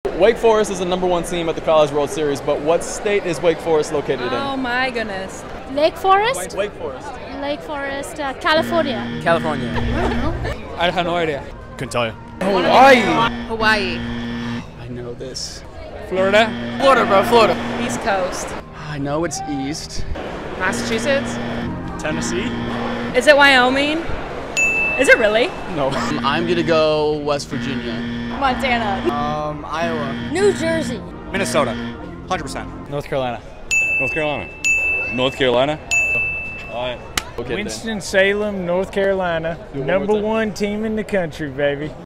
Wake Forest is the #1 team at the College World Series, but what state is Wake Forest located in? Oh my goodness. Lake Forest? Wake Forest. Lake Forest, California. California. I have no idea. Couldn't tell you. Hawaii. Hawaii. I know this. Florida. Florida, bro, Florida. East Coast. I know it's east. Massachusetts. Tennessee? Is it Wyoming? Is it really? No. I'm gonna go West Virginia. Montana. Iowa. New Jersey. Minnesota. 100%. North Carolina. North Carolina. North Carolina? All right. Okay, then. Winston-Salem, North Carolina. Do it one more time. #1 team in the country, baby.